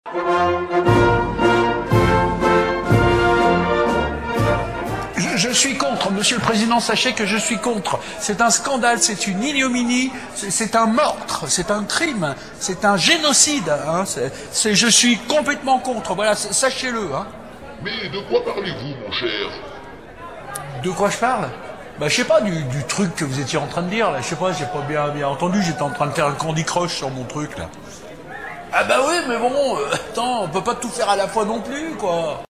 Je suis contre, Monsieur le Président, sachez que je suis contre. C'est un scandale, c'est une ignominie, c'est un meurtre, c'est un crime, c'est un génocide. Hein, je suis complètement contre, voilà, sachez-le. Hein. Mais de quoi parlez-vous, mon cher? De quoi je parle? Bah, je sais pas, du truc que vous étiez en train de dire, là. Je sais pas, j'ai pas bien entendu, j'étais en train de faire un Candy Crush sur mon truc, là. Ah bah oui, mais bon, attends, on peut pas tout faire à la fois non plus, quoi.